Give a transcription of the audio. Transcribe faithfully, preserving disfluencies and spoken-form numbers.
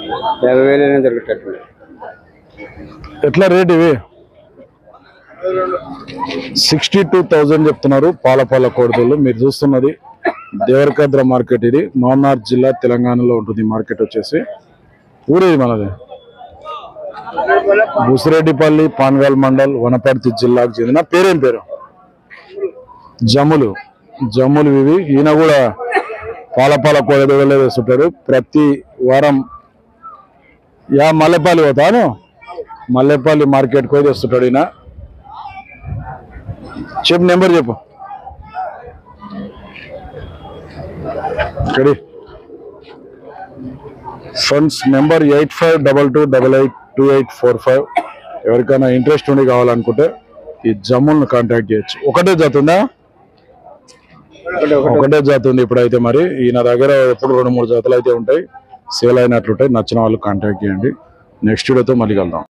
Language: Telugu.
యాభై వేలు దొరికేటట్టు. ఎట్లా రేట్ ఇవి? సిక్స్టీ టూ థౌజండ్ చెప్తున్నారు పాల పాల కోడిదూళ్ళు. మీరు చూస్తున్నది దేవరకద్ర మార్కెట్. ఇది మహనార్ జిల్లా తెలంగాణలో ఉంటుంది. మార్కెట్ వచ్చేసి ఊరేది మనది బుసిరెడ్డిపల్లి, పాన్గాల్ మండల్, వనపర్తి జిల్లాకు చెందిన. పేరేం పేరు? జమ్ములు. జమ్ములు ఇవి. ఈయన కూడా పాల పాల కోడిదూళ్ళే వేస్తుంటారు ప్రతి వారం. యా మల్లెపల్లి పోతాను, మల్లెపల్లి మార్కెట్కి పోయి తెస్తుంటాడు ఈయన. చెప్పు, నెంబర్ చెప్పు. ఇక్కడ funds number eight five double two double eight two eight four five. ఎవరికైనా ఇంట్రెస్ట్ ఉండి కావాలనుకుంటే ఈ జమ్ములను కాంటాక్ట్ చేయొచ్చు. ఒకటే జాతి ఉందా? ఒకటే జాతి ఉంది ఇప్పుడైతే. మరి ఈయన దగ్గర ఎప్పుడు రెండు మూడు జాతులు అయితే ఉంటాయి, సేల్ అయినట్లుంటాయి. నచ్చిన వాళ్ళు కాంటాక్ట్ చేయండి. నెక్స్ట్ వీడియోతో మళ్ళీ కలుద్దాం.